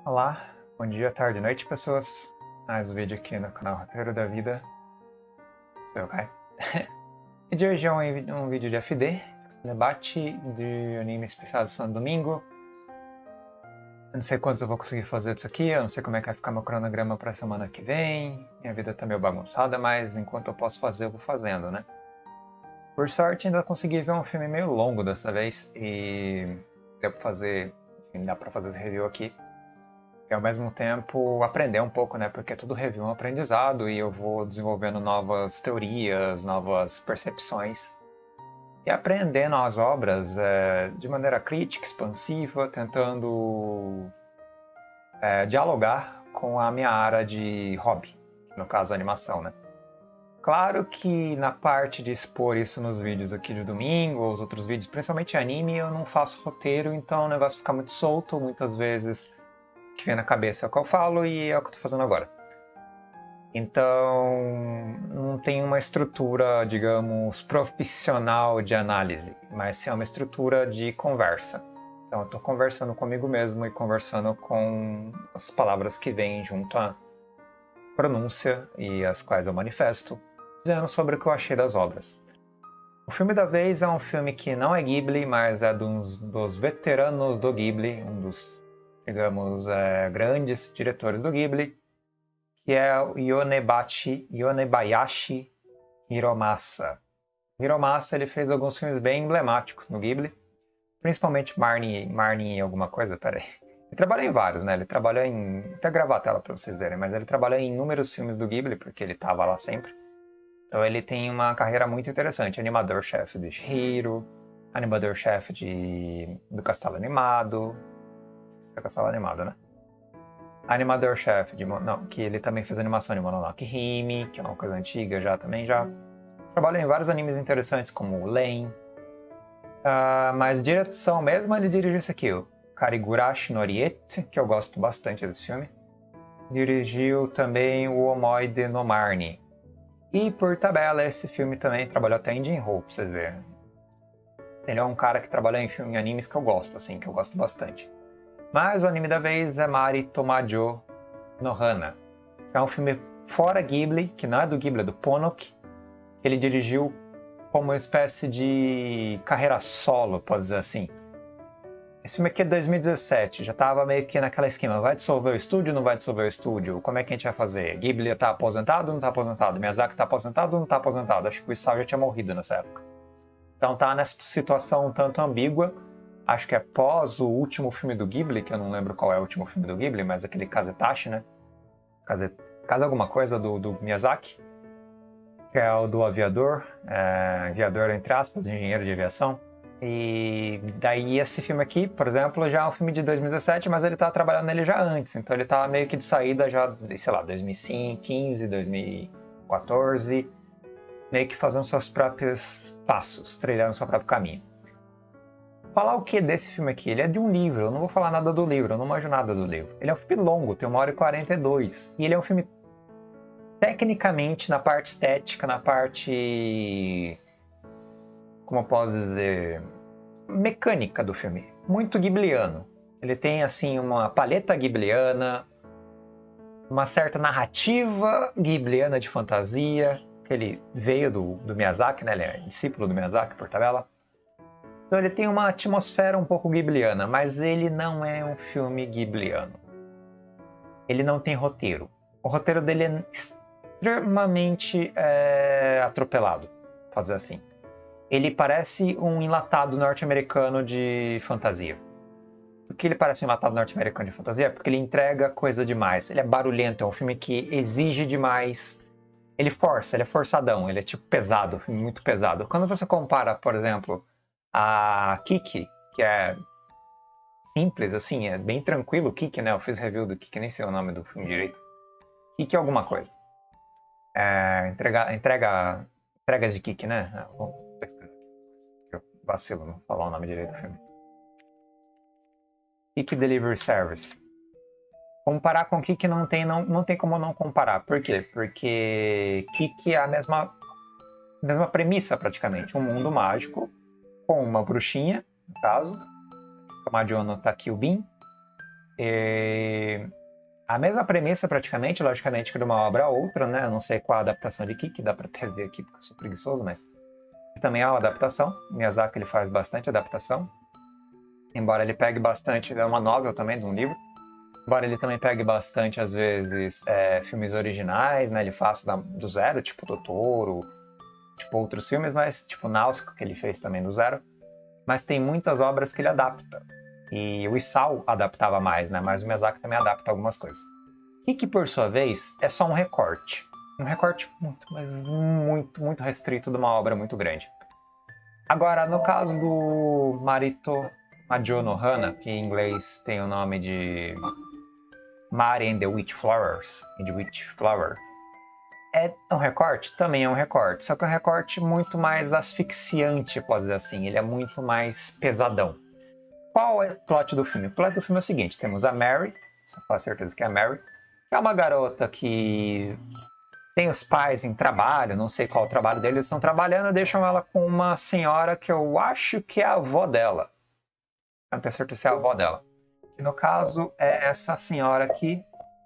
Olá, bom dia, tarde e noite, pessoas. Mais um vídeo aqui no canal Roteiro da Vida. Sou eu, Kai. E de hoje é um vídeo de FD, debate de anime especial de Santo Domingo. Eu não sei quantos eu vou conseguir fazer disso aqui, eu não sei como é que vai ficar meu cronograma para a semana que vem. Minha vida tá meio bagunçada, mas enquanto eu posso fazer, eu vou fazendo, né? Por sorte, ainda consegui ver um filme meio longo dessa vez e deu pra fazer, enfim, dá pra fazer esse review aqui. E ao mesmo tempo aprender um pouco, né? Porque tudo review é um aprendizado e eu vou desenvolvendo novas teorias, novas percepções e aprendendo as obras de maneira crítica, expansiva, tentando dialogar com a minha área de hobby, no caso a animação, né? Claro que na parte de expor isso nos vídeos aqui de domingo, ou os outros vídeos, principalmente anime, eu não faço roteiro, então o negócio fica muito solto, muitas vezes que vem na cabeça é o que eu falo e é o que eu tô fazendo agora. Então, não tem uma estrutura, digamos, profissional de análise, mas sim uma estrutura de conversa. Então, eu tô conversando comigo mesmo e conversando com as palavras que vêm junto à pronúncia e as quais eu manifesto, dizendo sobre o que eu achei das obras. O filme da vez é um filme que não é Ghibli, mas é dos veteranos do Ghibli, um dos, digamos, grandes diretores do Ghibli, que é o Yonebayashi Hiromasa. Hiromasa ele fez alguns filmes bem emblemáticos no Ghibli, principalmente Marnie alguma coisa, peraí. Ele trabalhou em vários, né? Ele trabalhou em... Até gravar a tela para vocês verem, mas ele trabalhou em inúmeros filmes do Ghibli, porque ele estava lá sempre. Então ele tem uma carreira muito interessante. Animador-chefe de Chihiro, animador-chefe do Castelo Animado. Esse é Castelo Animado, né? Animador-chefe de... Não, que ele também fez animação de Mononoke Hime, que é uma coisa antiga já também, já. Trabalhou em vários animes interessantes, como o Len. Mas direção mesmo, ele dirigiu esse aqui, o Karigurashi Noriete, que eu gosto bastante desse filme. Dirigiu também o Omoide no Marnie. E por tabela, esse filme também trabalhou até em Jinro, pra vocês verem. Ele é um cara que trabalhou em animes que eu gosto, assim, que eu gosto bastante. Mas o anime da vez é Mari Tomajo no Hana. É um filme fora Ghibli, que não é do Ghibli, é do Ponok. Ele dirigiu como uma espécie de carreira solo, pode dizer assim. Esse filme aqui é de 2017, já estava meio que naquela esquema, vai dissolver o estúdio, não vai dissolver o estúdio? Como é que a gente vai fazer? Ghibli está aposentado ou não está aposentado? Miyazaki está aposentado ou não está aposentado? Acho que o Isao já tinha morrido nessa época. Então tá nessa situação um tanto ambígua. Acho que é pós o último filme do Ghibli, que eu não lembro qual é o último filme do Ghibli, mas aquele Kazetashi, né? Kaze alguma coisa do Miyazaki, que é o do aviador, aviador entre aspas, engenheiro de aviação. E daí esse filme aqui, por exemplo, já é um filme de 2017, mas ele tá trabalhando nele já antes, então ele tá meio que de saída já, sei lá, 2015, 2014, meio que fazendo seus próprios passos, trilhando seu próprio caminho. Falar o que desse filme aqui? Ele é de um livro, eu não vou falar nada do livro, eu não manjo nada do livro. Ele é um filme longo, tem 1h42, e ele é um filme tecnicamente, na parte estética, na parte, como eu posso dizer, mecânica do filme, muito ghibliano. Ele tem assim uma paleta ghibliana, uma certa narrativa ghibliana de fantasia, que ele veio do Miyazaki, né? Ele é discípulo do Miyazaki por tabela. Então ele tem uma atmosfera um pouco ghibliana, mas ele não é um filme ghibliano. Ele não tem roteiro. O roteiro dele é extremamente atropelado, pode dizer assim. Ele parece um enlatado norte-americano de fantasia. Por que ele parece um enlatado norte-americano de fantasia? Porque ele entrega coisa demais. Ele é barulhento, é um filme que exige demais. Ele força, ele é forçadão, ele é tipo pesado, um filme muito pesado. Quando você compara, por exemplo, a Kiki, que é simples, assim, é bem tranquilo o Kiki, né? Eu fiz review do Kiki, nem sei o nome do filme direito. Kiki é alguma coisa. Entregas de Kiki, né? Vamos pesquisar aqui. Eu vacilo não falar o nome direito do filme. Kiki Delivery Service. Comparar com Kiki não tem como não comparar. Por quê? Porque Kiki é a mesma premissa, praticamente. Um mundo mágico com uma bruxinha, no caso. Kamadio no Takyubin. E a mesma premissa praticamente, logicamente, que de uma obra a outra, né? Eu não sei qual a adaptação de que dá pra até ver aqui porque eu sou preguiçoso, mas também é uma adaptação. Miyazaki ele faz bastante adaptação. Embora ele pegue bastante, é uma novel também, de um livro. Embora ele também pegue bastante, às vezes, filmes originais, né? Ele faça do zero, tipo Totoro, tipo outros filmes, mas tipo Náusico, que ele fez também do zero. Mas tem muitas obras que ele adapta. E o Isao adaptava mais, né? Mas o Miyazaki também adapta algumas coisas. E que, por sua vez, é só um recorte. Um recorte muito, mas muito, muito restrito de uma obra muito grande. Agora, no caso do Marito Majo no Hana, que em inglês tem o nome de Mari and the Witch Flowers, é um recorte? Também é um recorte, só que é um recorte muito mais asfixiante, pode dizer assim, ele é muito mais pesadão. Qual é o plot do filme? O plot do filme é o seguinte, temos a Mary, com certeza que é a Mary, que é uma garota que tem os pais em trabalho, não sei qual o trabalho deles, estão trabalhando, deixam ela com uma senhora que eu acho que é a avó dela. Eu não tenho certeza se é a avó dela. Que no caso é essa senhora aqui.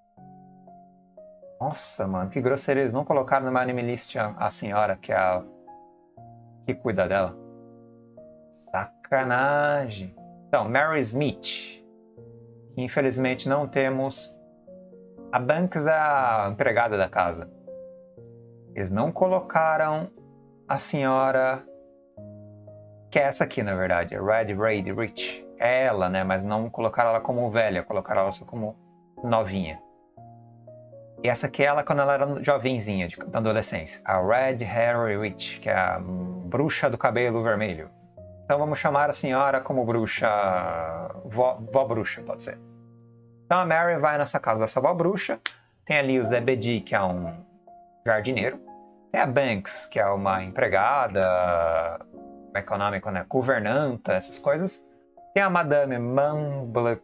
Nossa, mano, que grosseria. Eles não colocaram no anime list a senhora que é a que cuida dela. Sacanagem. Então, Mary Smith. Infelizmente não temos. A Banks é a empregada da casa. Eles não colocaram a senhora, que é essa aqui, na verdade, a Red Raid Rich. É ela, né? Mas não colocaram ela como velha, colocaram ela só como novinha. E essa aqui é ela quando ela era jovenzinha, da adolescência. A Red Hair Witch, que é a bruxa do cabelo vermelho. Então vamos chamar a senhora como bruxa... Vó bruxa, pode ser. Então a Mary vai nessa casa dessa vó bruxa. Tem ali o Zebedi, que é um jardineiro. Tem a Banks, que é uma empregada, econômica, né? Governanta, essas coisas. Tem a Madame Mumblechok,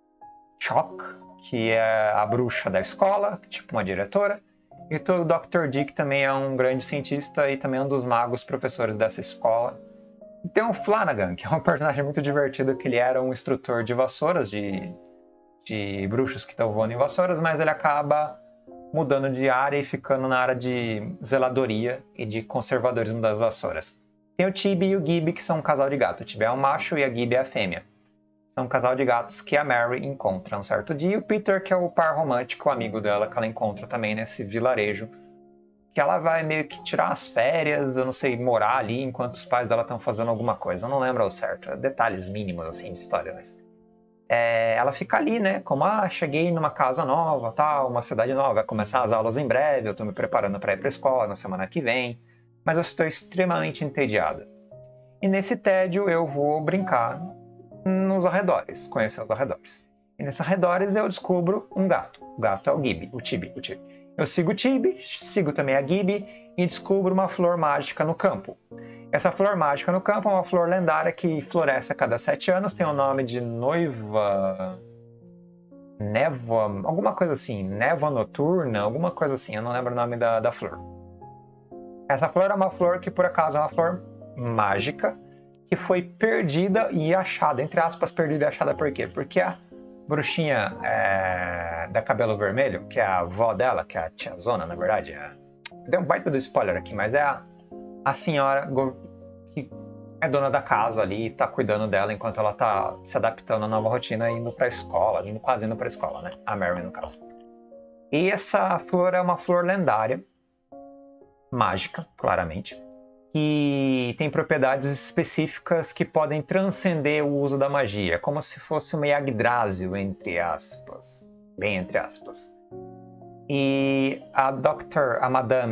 que é a bruxa da escola, tipo uma diretora. E o Dr. D, que também é um grande cientista e também um dos magos professores dessa escola. E tem o Flanagan, que é um personagem muito divertido, que ele era um instrutor de vassouras, de bruxos que estão voando em vassouras, mas ele acaba mudando de área e ficando na área de zeladoria e de conservadorismo das vassouras. Tem o Tibi e o Gibi, que são um casal de gato. O Tibi é um macho e a Gibi é a fêmea. São um casal de gatos que a Mary encontra um certo dia. E o Peter, que é o par romântico, o amigo dela, que ela encontra também nesse vilarejo. Que ela vai meio que tirar as férias, eu não sei, morar ali enquanto os pais dela estão fazendo alguma coisa. Eu não lembro ao certo, detalhes mínimos assim de história, mas... ela fica ali, né? Como, cheguei numa casa nova, tal, uma cidade nova, vai começar as aulas em breve, eu estou me preparando para ir para a escola na semana que vem, mas eu estou extremamente entediada. E nesse tédio eu vou brincar nos arredores, conhecer os arredores. E nesses arredores eu descubro um gato. O gato é o Gibi, o Tibi. Eu sigo o Tibi, sigo também a Gibi e descubro uma flor mágica no campo. Essa flor mágica no campo é uma flor lendária que floresce a cada 7 anos, tem o nome de névoa, alguma coisa assim, névoa noturna, alguma coisa assim, eu não lembro o nome da flor. Essa flor é uma flor que por acaso é uma flor mágica, que foi perdida e achada, entre aspas, perdida e achada por quê? Porque a bruxinha da cabelo vermelho, que é a avó dela, que é a tiazona, na verdade, deu um baita do spoiler aqui, mas é a senhora que é dona da casa ali e tá cuidando dela enquanto ela tá se adaptando à nova rotina e indo pra escola, quase indo pra escola, né? A Mary, no caso. E essa flor é uma flor lendária, mágica, claramente, que tem propriedades específicas que podem transcender o uso da magia, como se fosse uma Yggdrasil, entre aspas, bem entre aspas. E a Madame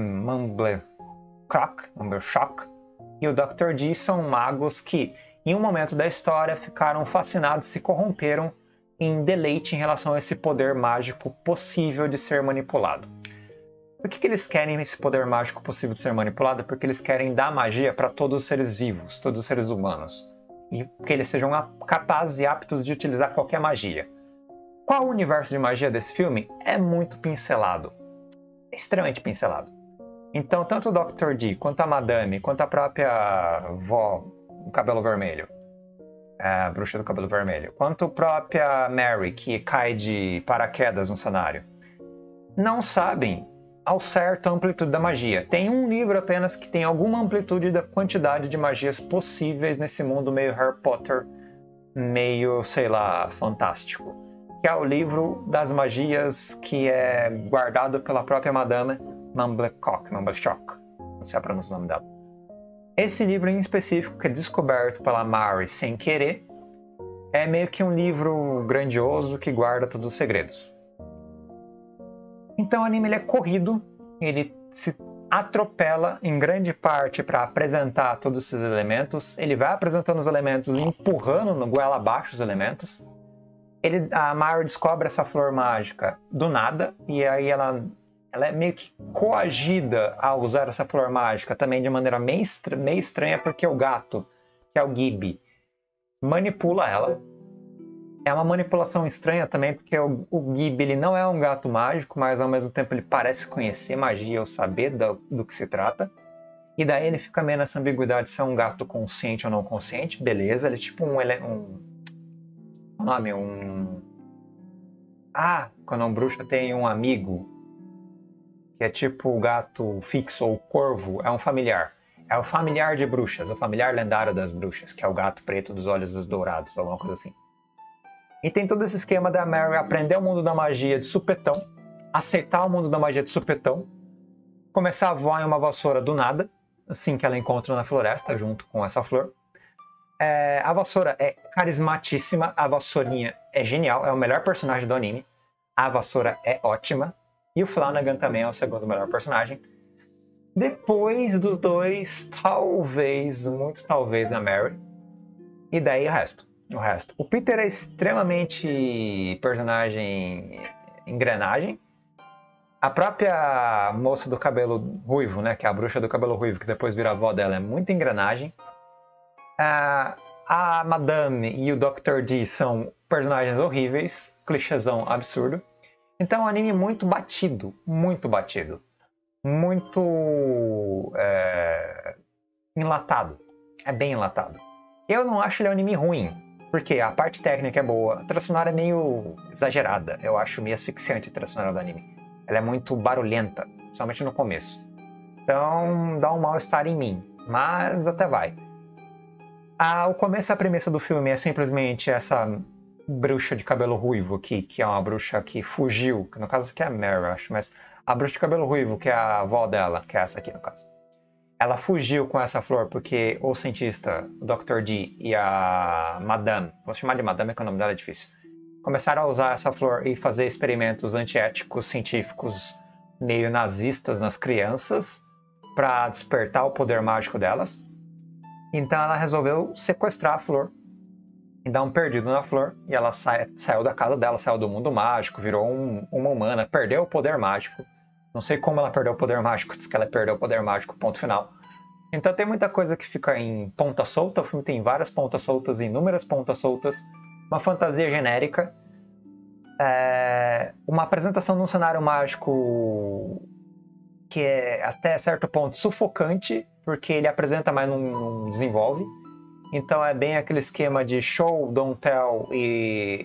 Mumblechok e o Dr. D são magos que, em um momento da história, ficaram fascinados e se corromperam em deleite em relação a esse poder mágico possível de ser manipulado. Por que eles querem esse poder mágico possível de ser manipulado? Porque eles querem dar magia para todos os seres vivos, todos os seres humanos. E que eles sejam capazes e aptos de utilizar qualquer magia. Qual o universo de magia desse filme? É muito pincelado. É extremamente pincelado. Então, tanto o Dr. D, quanto a Madame, quanto a própria vó, o cabelo vermelho, a bruxa do cabelo vermelho, quanto a própria Mary, que cai de paraquedas no cenário, não sabem ao certo a amplitude da magia. Tem um livro apenas que tem alguma amplitude da quantidade de magias possíveis nesse mundo meio Harry Potter, meio, sei lá, fantástico. Que é o livro das magias que é guardado pela própria Madame Mumblecock, não sei a pronúncia do nome dela. Esse livro em específico, que é descoberto pela Mary sem querer, é meio que um livro grandioso que guarda todos os segredos. Então o anime ele é corrido, ele se atropela em grande parte para apresentar todos esses elementos. Ele vai apresentando os elementos e empurrando no goela abaixo os elementos. A Mary descobre essa flor mágica do nada, e aí ela é meio que coagida a usar essa flor mágica também de maneira meio estranha, porque o gato, que é o Gibby, manipula ela. É uma manipulação estranha também, porque o Gibby ele não é um gato mágico, mas ao mesmo tempo ele parece conhecer magia ou saber do que se trata. E daí ele fica meio nessa ambiguidade se é um gato consciente ou não consciente. Beleza, ele é tipo quando um bruxo tem um amigo que é tipo o gato fixo ou o corvo, é um familiar. É o familiar de bruxas, o familiar lendário das bruxas, que é o gato preto dos olhos dourados, alguma coisa assim. E tem todo esse esquema da Mary aprender o mundo da magia de supetão, aceitar o mundo da magia de supetão, começar a voar em uma vassoura do nada, assim que ela encontra na floresta, junto com essa flor. A vassoura é carismatíssima, a vassourinha é genial, é o melhor personagem do anime. A vassoura é ótima. E o Flanagan também é o segundo melhor personagem. Depois dos dois, talvez, muito talvez, a Mary. E daí o resto. O Peter é extremamente personagem engrenagem. A própria moça do cabelo ruivo, né, que é a bruxa do cabelo ruivo, que depois vira a avó dela, é muito engrenagem. A Madame e o Dr. D são personagens horríveis, clichêzão absurdo. Então é um anime muito batido, muito enlatado. É bem enlatado. Eu não acho ele um anime ruim, porque a parte técnica é boa, a trilha sonora é meio exagerada, eu acho meio asfixiante a trilha sonora do anime. Ela é muito barulhenta, principalmente no começo. Então dá um mal-estar em mim, mas até vai. O começo, a premissa do filme é simplesmente essa bruxa de cabelo ruivo aqui, que é uma bruxa que fugiu, que no caso aqui é a Mary, acho, mas a bruxa de cabelo ruivo, que é a avó dela, que é essa aqui no caso. Ela fugiu com essa flor porque o cientista, o Dr. D e a Madame, vou chamar de Madame porque o nome dela é difícil, começaram a usar essa flor e fazer experimentos antiéticos, científicos, meio nazistas nas crianças, para despertar o poder mágico delas. Então ela resolveu sequestrar a flor e dar um perdido na flor, e ela saiu da casa dela, saiu do mundo mágico, virou uma humana, perdeu o poder mágico. Não sei como ela perdeu o poder mágico, diz que ela perdeu o poder mágico, ponto final. Então tem muita coisa que fica em ponta solta, o filme tem várias pontas soltas, inúmeras pontas soltas, uma fantasia genérica, uma apresentação de um cenário mágico que é até certo ponto sufocante, porque ele apresenta, mas não desenvolve. Então é bem aquele esquema de show, don't tell e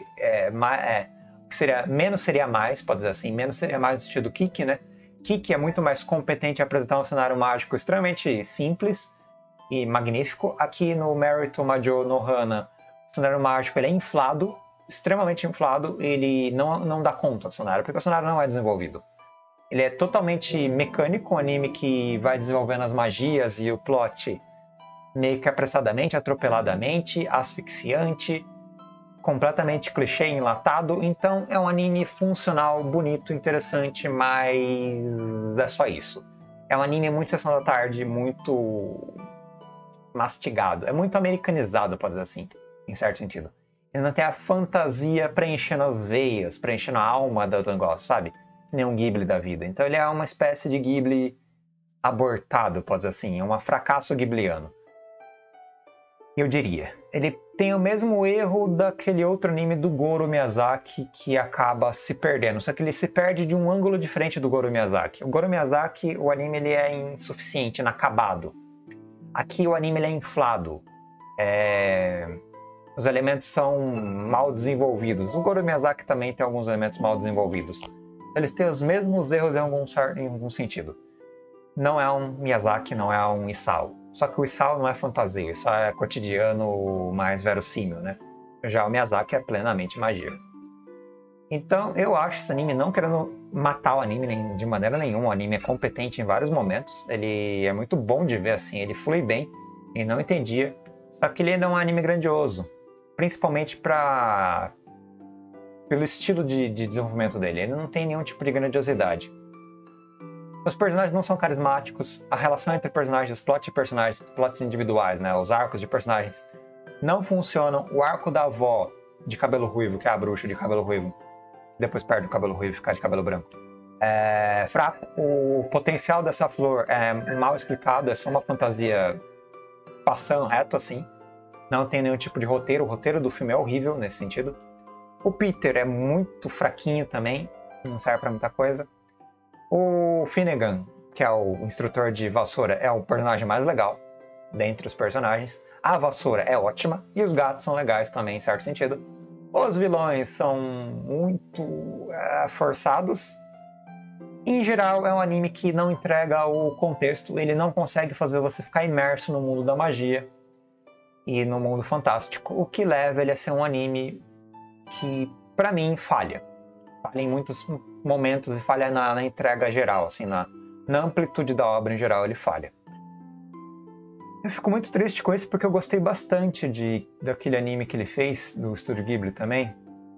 menos seria mais, pode dizer assim, menos seria mais no sentido do Kiki, né? Kiki é muito mais competente em apresentar um cenário mágico extremamente simples e magnífico. Aqui no Mary to Majo no Hana, o cenário mágico ele é inflado, extremamente inflado, ele não dá conta do cenário, porque o cenário não é desenvolvido. Ele é totalmente mecânico, um anime que vai desenvolvendo as magias e o plot meio que apressadamente, atropeladamente, asfixiante, completamente clichê, enlatado. Então é um anime funcional, bonito, interessante, mas é só isso. É um anime muito sessão da tarde, muito mastigado. É muito americanizado, pode dizer assim, em certo sentido. Ele não tem a fantasia preenchendo as veias, preenchendo a alma do negócio, sabe? Nem um Ghibli da vida. Então ele é uma espécie de Ghibli abortado, pode dizer assim. É um fracasso ghibliano. Eu diria. Ele tem o mesmo erro daquele outro anime do Goro Miyazaki que acaba se perdendo. Só que ele se perde de um ângulo diferente do Goro Miyazaki. O Goro Miyazaki, o anime ele é insuficiente, inacabado. Aqui o anime ele é inflado. os elementos são mal desenvolvidos. O Goro Miyazaki também tem alguns elementos mal desenvolvidos. Eles têm os mesmos erros em algum sentido. Não é um Miyazaki, não é um Isao. Só que o Isao não é fantasia, isso é cotidiano mais verossímil, né? Já o Miyazaki é plenamente magia. Então, eu acho esse anime, não querendo matar o anime de maneira nenhuma, o anime é competente em vários momentos, ele é muito bom de ver assim, ele flui bem, e não entendia, só que ele não é um anime grandioso, principalmente pelo estilo de desenvolvimento dele, ele não tem nenhum tipo de grandiosidade. Os personagens não são carismáticos, a relação entre personagens, plots individuais, né, os arcos de personagens não funcionam, o arco da avó de cabelo ruivo, que é a bruxa de cabelo ruivo, depois perde o cabelo ruivo e fica de cabelo branco, é fraco. O potencial dessa flor é mal explicado, é só uma fantasia passando reto assim. Não tem nenhum tipo de roteiro, o roteiro do filme é horrível nesse sentido. O Peter é muito fraquinho também, não serve pra muita coisa. O Finnegan, que é o instrutor de vassoura, é o personagem mais legal dentre os personagens. A vassoura é ótima e os gatos são legais também, em certo sentido. Os vilões são muito forçados. Em geral, é um anime que não entrega o contexto, ele não consegue fazer você ficar imerso no mundo da magia e no mundo fantástico, o que leva ele a ser um anime que, pra mim, falha. Falha em muitos momentos e falha na entrega geral, assim, na amplitude da obra em geral, ele falha. Eu fico muito triste com isso porque eu gostei bastante daquele anime que ele fez, do Estúdio Ghibli também.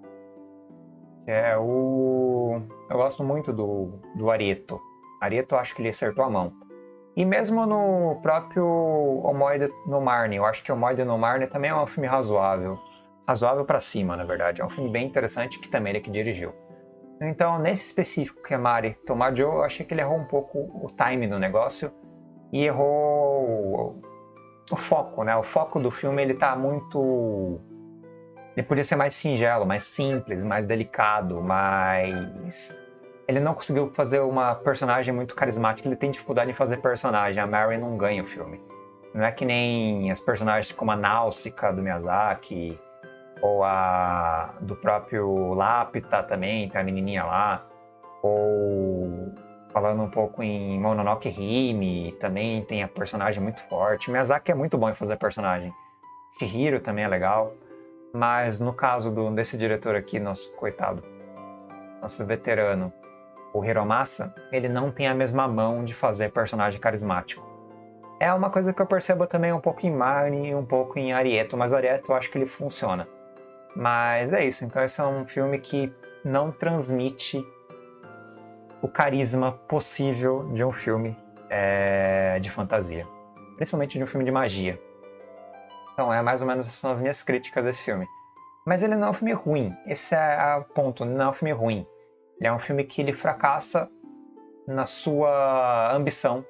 Eu gosto muito do Arieto. Arieto, acho que ele acertou a mão. E mesmo no próprio Omoide no Marne, eu acho que Omoide no Marne também é um filme razoável. Razoável pra cima, na verdade. É um filme bem interessante que também ele é que dirigiu. Então, nesse específico que é Mari Tomajo, eu achei que ele errou um pouco o time do negócio e errou o foco, né? O foco do filme, ele tá muito... Ele podia ser mais singelo, mais simples, mais delicado, mas... Ele não conseguiu fazer uma personagem muito carismática, ele tem dificuldade em fazer personagem. A Mary não ganha o filme. Não é que nem as personagens como a Náusica, do Miyazaki, ou a do próprio Lapita também, tem a menininha lá, ou... Falando um pouco em Mononoke Hime, também tem a personagem muito forte. Miyazaki é muito bom em fazer personagem. Chihiro também é legal. Mas no caso desse diretor aqui, nosso coitado, nosso veterano, o Hiromasa, ele não tem a mesma mão de fazer personagem carismático. É uma coisa que eu percebo também um pouco em Marnie e um pouco em Arieto, mas Arieto eu acho que ele funciona. Mas é isso, então esse é um filme que não transmite o carisma possível de um filme de fantasia. Principalmente de um filme de magia. Então, mais ou menos essas são as minhas críticas desse filme. Mas ele não é um filme ruim. Esse é o ponto, não é um filme ruim. Ele é um filme que ele fracassa na sua ambição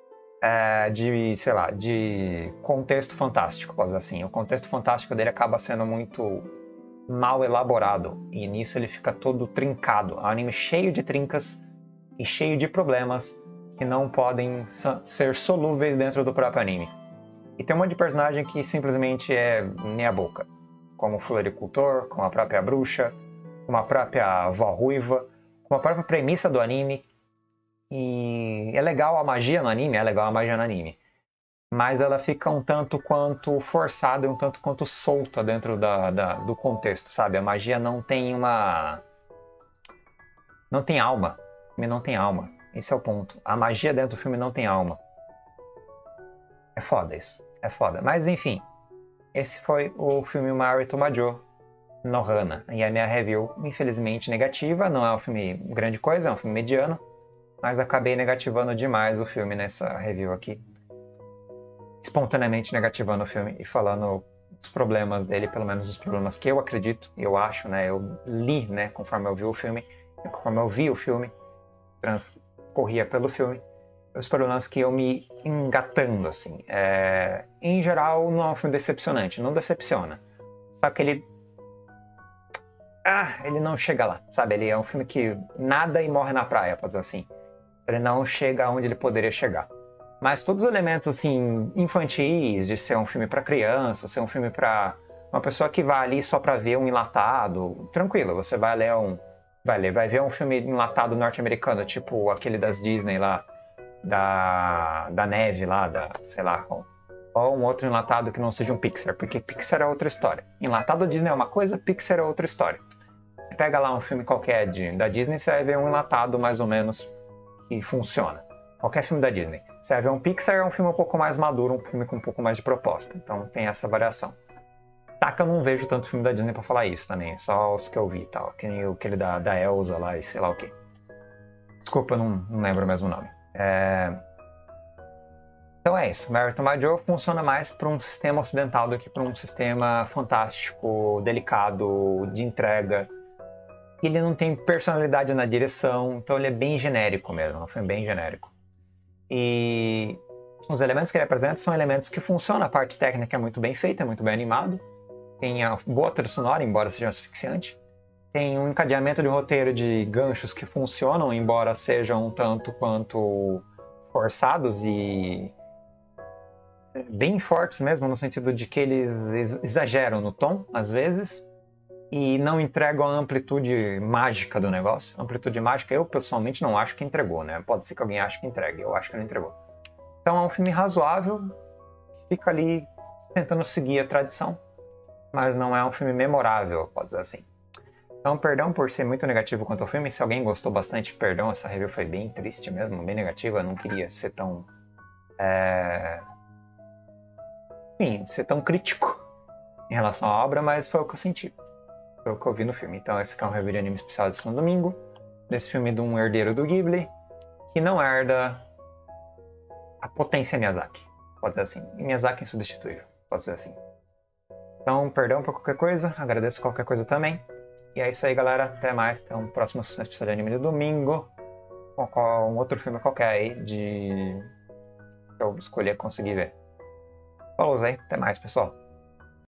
de contexto fantástico, posso dizer assim. O contexto fantástico dele acaba sendo muito mal elaborado. E nisso ele fica todo trincado. É um anime cheio de trincas e cheio de problemas que não podem ser solúveis dentro do próprio anime. E tem um monte de personagem que simplesmente é meia boca, como o floricultor, como a própria bruxa, como a própria avó ruiva, como a própria premissa do anime. E é legal a magia no anime, mas ela fica um tanto quanto forçada e um tanto quanto solta dentro do contexto, sabe? A magia não tem alma. O filme não tem alma. Esse é o ponto. A magia dentro do filme não tem alma. É foda isso. É foda. Mas enfim. Esse foi o filme Mari Tomajo no Hana. E a minha review, infelizmente, negativa. Não é um filme grande coisa, é um filme mediano. Mas acabei negativando demais o filme nessa review aqui. Espontaneamente negativando o filme e falando os problemas dele, pelo menos os problemas que eu acredito, eu acho, né? Eu li, né? Conforme eu vi o filme. Transcorria pelo filme, os problemas que eu me engatando, assim. Em geral, não é um filme decepcionante, não decepciona. Só que ele não chega lá, sabe? Ele é um filme que nada e morre na praia, pode dizer assim. Ele não chega onde ele poderia chegar. Mas todos os elementos, assim, infantis, de ser um filme para criança, ser um filme para Uma pessoa que vai ali só pra ver um enlatado, tranquilo, você vai ler vai ver um filme enlatado norte-americano, tipo aquele das Disney lá, da neve lá, sei lá, ou um outro enlatado que não seja um Pixar, porque Pixar é outra história. Enlatado Disney é uma coisa, Pixar é outra história. Você pega lá um filme qualquer da Disney, você vai ver um enlatado mais ou menos que funciona. Qualquer filme da Disney. Você vai ver um Pixar, é um filme um pouco mais maduro, um filme com um pouco mais de proposta. Então tem essa variação. Tá que eu não vejo tanto filme da Disney pra falar isso também, só os que eu vi e tal. Que nem aquele da Elsa lá e sei lá o que. Desculpa, eu não lembro mesmo o nome. Então é isso. Mary to My Joe funciona mais para um sistema ocidental do que para um sistema fantástico, delicado, de entrega. Ele não tem personalidade na direção, então ele é bem genérico mesmo. É um filme bem genérico. E os elementos que ele apresenta são elementos que funcionam. A parte técnica é muito bem feita, é muito bem animado. Tem a boa trilha sonora, embora seja asfixiante. Tem um encadeamento de roteiro de ganchos que funcionam, embora sejam um tanto quanto forçados e bem fortes mesmo, no sentido de que eles exageram no tom, às vezes, e não entregam a amplitude mágica do negócio. Amplitude mágica eu, pessoalmente, não acho que entregou, né? Pode ser que alguém ache que entregue, eu acho que não entregou. Então é um filme razoável, fica ali tentando seguir a tradição, mas não é um filme memorável, pode dizer assim. Então, perdão por ser muito negativo quanto ao filme. Se alguém gostou bastante, perdão, essa review foi bem triste mesmo, bem negativa. Eu não queria ser tão... Enfim, ser tão crítico em relação à obra, mas foi o que eu senti. Foi o que eu vi no filme. Então, esse aqui é um review de anime especial de São Domingo, desse filme de um herdeiro do Ghibli, que não herda a potência Miyazaki, pode dizer assim. E Miyazaki é insubstituível, pode dizer assim. Então, perdão por qualquer coisa, agradeço qualquer coisa também. E é isso aí, galera. Até mais. Até um próximo episódio de anime de domingo. Com um outro filme qualquer aí que eu escolher conseguir ver. Falou, aí. Até mais, pessoal.